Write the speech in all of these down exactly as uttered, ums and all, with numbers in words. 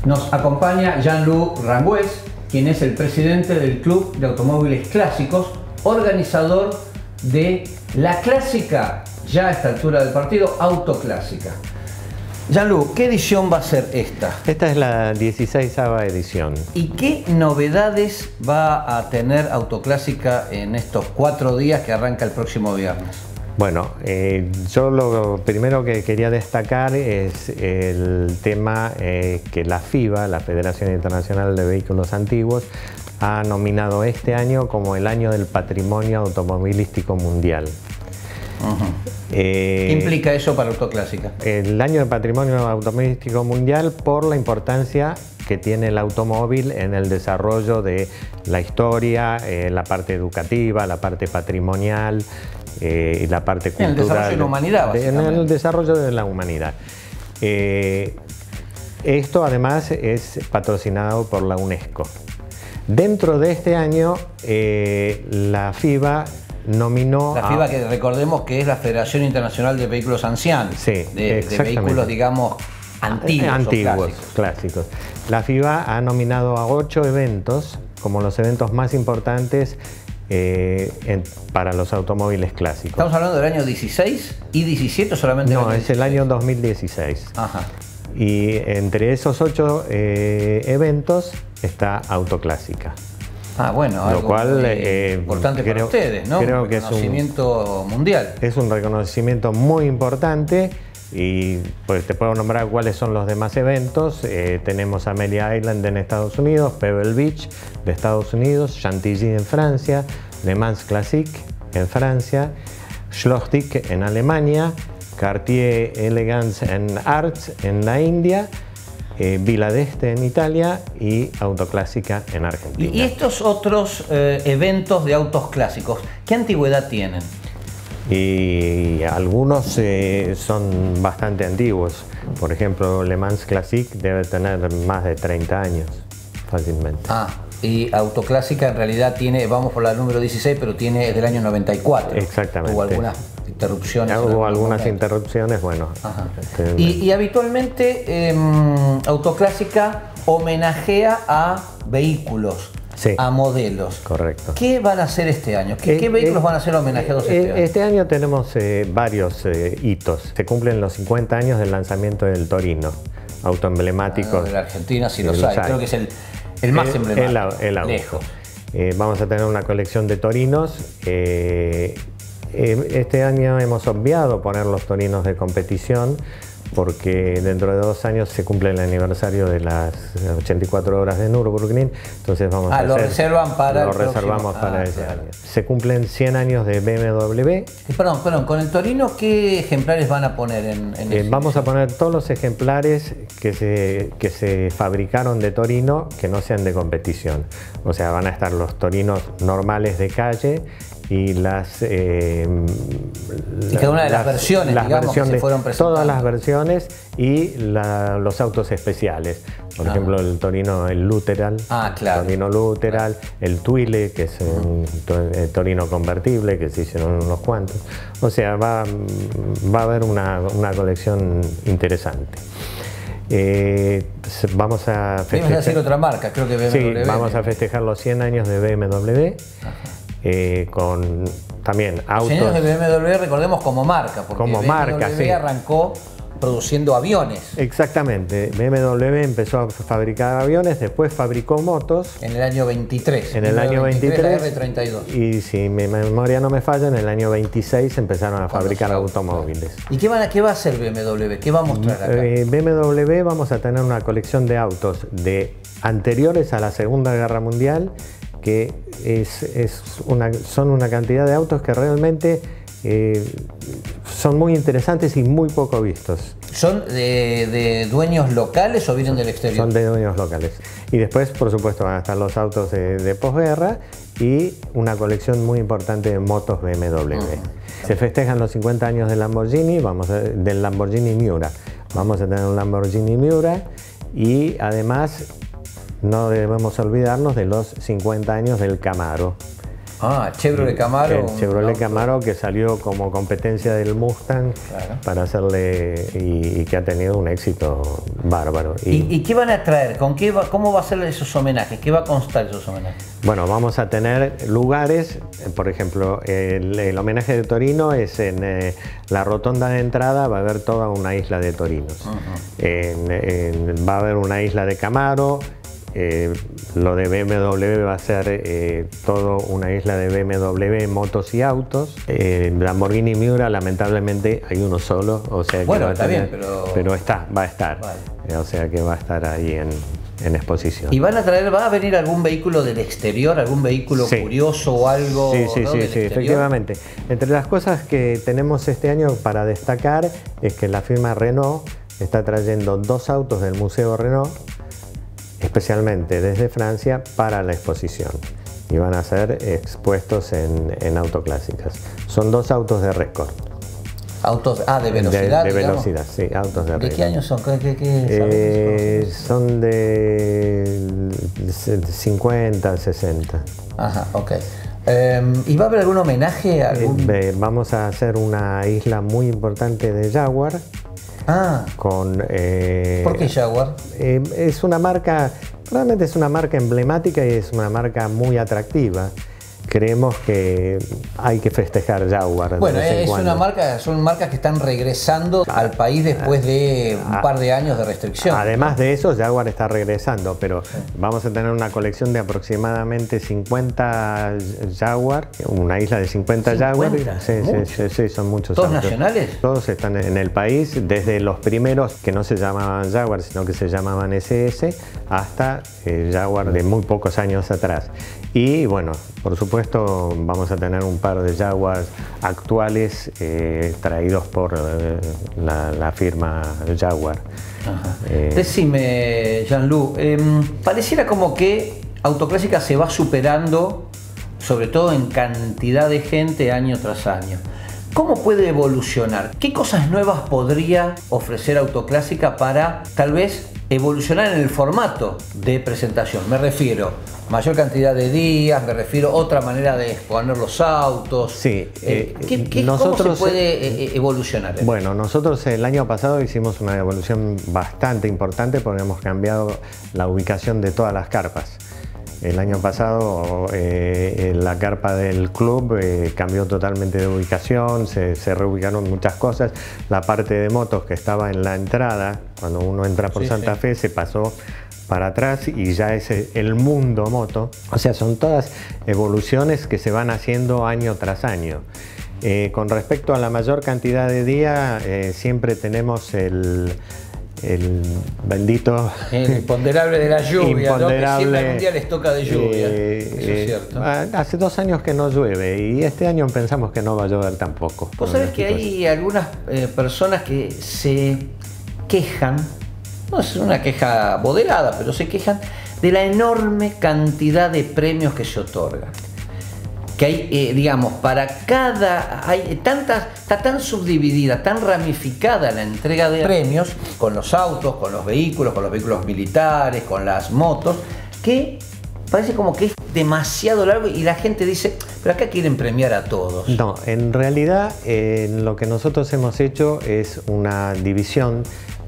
Nos acompaña Jean-Luc Rangües, quien es el presidente del Club de Automóviles Clásicos, organizador de la clásica, ya a esta altura del partido, Autoclásica. Jean-Luc, ¿qué edición va a ser esta? Esta es la dieciseisava edición. ¿Y qué novedades va a tener Autoclásica en estos cuatro días que arranca el próximo viernes? Bueno, eh, yo lo primero que quería destacar es el tema eh, que la FIBA, la Federación Internacional de Vehículos Antiguos, ha nominado este año como el año del patrimonio automovilístico mundial. Uh-huh. eh, ¿Qué implica eso para Autoclásica? El año del patrimonio automovilístico mundial por la importancia que tiene el automóvil en el desarrollo de la historia, eh, la parte educativa, la parte patrimonial eh, y la parte cultural. En el desarrollo de la humanidad, básicamente. En el desarrollo de la humanidad. Eh, esto además es patrocinado por la UNESCO. Dentro de este año, eh, la FIBA nominó... La FIBA, a... que recordemos que es la Federación Internacional de Vehículos Ancianos, sí, de, de vehículos, digamos, antiguos, antiguos clásicos. clásicos. La FIBA ha nominado a ocho eventos como los eventos más importantes eh, en, para los automóviles clásicos. ¿Estamos hablando del año dieciséis y diecisiete o solamente No, el año es dieciséis? el año dos mil dieciséis. Ajá. Y entre esos ocho eh, eventos está Autoclásica. Ah, bueno, Lo algo cual, muy eh, importante creo, para ustedes, ¿no? Creo un que es un reconocimiento mundial. Es un reconocimiento muy importante y pues te puedo nombrar cuáles son los demás eventos. Eh, tenemos Amelia Island en Estados Unidos, Pebble Beach de Estados Unidos, Chantilly en Francia, Le Mans Classique en Francia, Schlossdick en Alemania, Cartier Elegance en Arts en la India, Eh, Villa d'Este en Italia y Autoclásica en Argentina. ¿Y estos otros eh, eventos de autos clásicos, qué antigüedad tienen? Y algunos eh, son bastante antiguos. Por ejemplo, Le Mans Classique debe tener más de treinta años, fácilmente. Ah, y Autoclásica en realidad tiene, vamos por la número dieciséis, pero tiene del año noventa y cuatro. Exactamente. Hubo algunas interrupciones. Ya hubo algunas momento. interrupciones, bueno. Este, y, y habitualmente eh, Autoclásica homenajea a vehículos, sí, a modelos. Correcto. ¿Qué van a hacer este año? ¿Qué, eh, ¿qué vehículos eh, van a ser homenajeados eh, este año? Este año tenemos eh, varios eh, hitos. Se cumplen los cincuenta años del lanzamiento del Torino, auto emblemático. Ah, de la Argentina sí, sí los, los hay. hay. Creo que es el, el más el, emblemático. El, el auto. Lejos. Eh, vamos a tener una colección de Torinos. Eh, Este año hemos obviado poner los Torinos de competición porque dentro de dos años se cumple el aniversario de las ochenta y cuatro horas de Nürburgring, entonces vamos ah, a lo hacer, reservan para lo el reservamos próximo. para Ah, ese claro. año. Se cumplen cien años de B M W. Y perdón, perdón, con el Torino, ¿qué ejemplares van a poner en, en eh, Vamos a poner todos los ejemplares que se, que se fabricaron de Torino que no sean de competición. O sea, van a estar los Torinos normales de calle y las eh, y cada una de las, las versiones, las digamos, versiones, que se fueron presentando. todas las versiones y la, los autos especiales, por ah. ejemplo el Torino el Luteral, ah, claro. el Torino Luteral, claro. El Twile, que es un uh-huh. Torino convertible, que se hicieron unos cuantos. O sea, va, va a haber una, una colección interesante. Eh, vamos a festejar. Vamos a decir otra marca, creo que B M W. Sí, vamos a festejar los cien años de B M W. Ajá. Eh, con también autos. Los años de B M W, recordemos como marca, porque como B M W marca, sí. arrancó produciendo aviones. Exactamente, B M W empezó a fabricar aviones, después fabricó motos. En el año veintitrés. En el año veintitrés. La R treinta y dos. Y si mi memoria no me falla, en el año veintiséis empezaron a fabricar automóviles. ¿Y qué, van a, qué va a hacer B M W? ¿Qué va a mostrar acá? Eh, B M W vamos a tener una colección de autos de anteriores a la Segunda Guerra Mundial, que es, es una, son una cantidad de autos que realmente eh, son muy interesantes y muy poco vistos. ¿Son de, de dueños locales o vienen del exterior? Son de dueños locales. Y después, por supuesto, van a estar los autos de, de posguerra y una colección muy importante de motos B M W. Uh-huh. Se festejan los cincuenta años del Lamborghini, vamos a, del Lamborghini Miura. Vamos a tener un Lamborghini Miura y además no debemos olvidarnos de los cincuenta años del Camaro. Ah, Chevrolet Camaro. El Chevrolet no, Camaro que salió como competencia del Mustang, claro, para hacerle, y, y que ha tenido un éxito bárbaro. ¿Y, ¿Y, y qué van a traer? ¿Con qué va, ¿Cómo va a ser esos homenajes? ¿Qué va a constar esos homenajes? Bueno, vamos a tener lugares, por ejemplo, el, el homenaje de Torino es en eh, la rotonda de entrada, va a haber toda una isla de torinos. Uh-huh. en, en, va a haber una isla de Camaro. Eh, lo de B M W va a ser eh, todo una isla de B M W, motos y autos. Eh, Lamborghini Miura, lamentablemente hay uno solo, o sea que bueno, va está a tener, bien, pero... pero está, va a estar, vale. eh, o sea que va a estar ahí en, en exposición. ¿Y van a traer, va a venir algún vehículo del exterior, algún vehículo sí. curioso o algo? Sí, sí, ¿no? sí, del sí, efectivamente. Entre las cosas que tenemos este año para destacar es que la firma Renault está trayendo dos autos del Museo Renault, especialmente desde Francia, para la exposición, y van a ser expuestos en, en Autoclásicas. Son dos autos de récord. Autos, ah, de velocidad. De, de velocidad, sí, autos de récord. ¿De qué años son? ¿Qué, qué, qué eh, son de cincuenta, sesenta. Ajá, ok. Eh, ¿Y va a haber algún homenaje? A algún... Eh, vamos a hacer una isla muy importante de Jaguar. Ah, con, eh, ¿por qué Jaguar? Eh, es una marca, realmente es una marca emblemática y es una marca muy atractiva. Creemos que hay que festejar Jaguar. Bueno, es una marca, son marcas que están regresando al país después de un par de años de restricción. Además de eso, Jaguar está regresando, pero sí. vamos a tener una colección de aproximadamente cincuenta Jaguar, una isla de cincuenta, cincuenta Jaguar. Sí, sí, sí, sí, son muchos. ¿Todos autos. nacionales? Todos están en el país, desde los primeros que no se llamaban Jaguar, sino que se llamaban S S, hasta eh, Jaguar de muy pocos años atrás. Y bueno, por supuesto vamos a tener un par de Jaguars actuales eh, traídos por eh, la, la firma Jaguar. Eh, Decime, Jean-Luc, eh, pareciera como que Autoclásica se va superando, sobre todo en cantidad de gente año tras año. ¿Cómo puede evolucionar? ¿Qué cosas nuevas podría ofrecer Autoclásica para tal vez evolucionar en el formato de presentación? Me refiero mayor cantidad de días, me refiero a otra manera de exponer los autos. Sí. Eh, ¿qué, qué, nosotros, ¿Cómo se puede eh, evolucionar? Bueno, nosotros el año pasado hicimos una evolución bastante importante porque hemos cambiado la ubicación de todas las carpas. El año pasado eh, la carpa del club eh, cambió totalmente de ubicación, se, se reubicaron muchas cosas. La parte de motos que estaba en la entrada, cuando uno entra por sí, Santa sí. Fe, se pasó para atrás y ya es el mundo moto. O sea, son todas evoluciones que se van haciendo año tras año. Eh, con respecto a la mayor cantidad de días, eh, siempre tenemos el... el bendito... El imponderable de la lluvia, imponderable, ¿no? Que siempre algún día les toca de lluvia, eh, eso es eh, cierto. Hace dos años que no llueve y este año pensamos que no va a llover tampoco. Vos sabés que hay algunas eh, personas que se quejan, no es una queja moderada, pero se quejan de la enorme cantidad de premios que se otorgan. Que hay, eh, digamos, para cada, hay tantas, está tan subdividida, tan ramificada la entrega de premios con los autos, con los vehículos, con los vehículos militares, con las motos, que parece como que es demasiado largo y la gente dice, pero acá quieren premiar a todos. No, en realidad eh, lo que nosotros hemos hecho es una división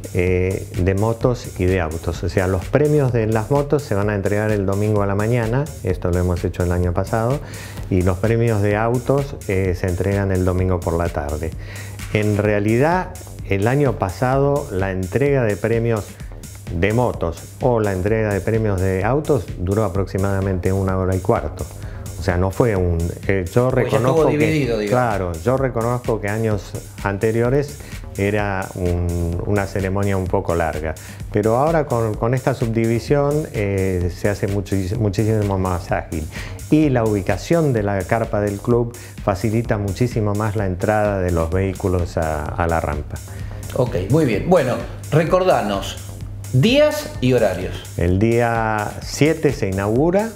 Eh, de motos y de autos. O sea, los premios de las motos se van a entregar el domingo a la mañana, esto lo hemos hecho el año pasado, y los premios de autos eh, se entregan el domingo por la tarde. En realidad, el año pasado la entrega de premios de motos o la entrega de premios de autos duró aproximadamente una hora y cuarto. O sea, no fue un... Eh, yo reconozco que, dividido, claro, yo reconozco que años anteriores era un, una ceremonia un poco larga, pero ahora con, con esta subdivisión eh, se hace muchis, muchísimo más ágil y la ubicación de la carpa del club facilita muchísimo más la entrada de los vehículos a, a la rampa. Ok, muy bien. Bueno, recordanos días y horarios. El día siete se inaugura,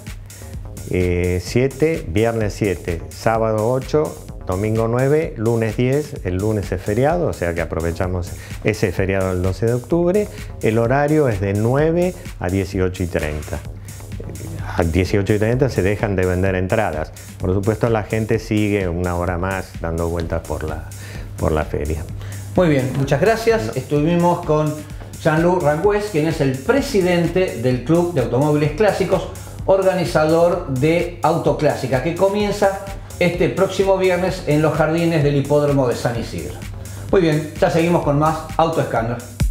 siete, eh, viernes siete, sábado ocho, domingo nueve, lunes diez, el lunes es feriado, o sea que aprovechamos ese feriado del doce de octubre. El horario es de nueve a dieciocho y treinta. a dieciocho y treinta se dejan de vender entradas. Por supuesto, la gente sigue una hora más dando vueltas por la, por la feria. Muy bien, muchas gracias. No. Estuvimos con Jean-Luc Rangües, quien es el presidente del Club de Automóviles Clásicos, organizador de Autoclásica, que comienza este próximo viernes en los jardines del hipódromo de San Isidro. Muy bien, ya seguimos con más Autoescáner.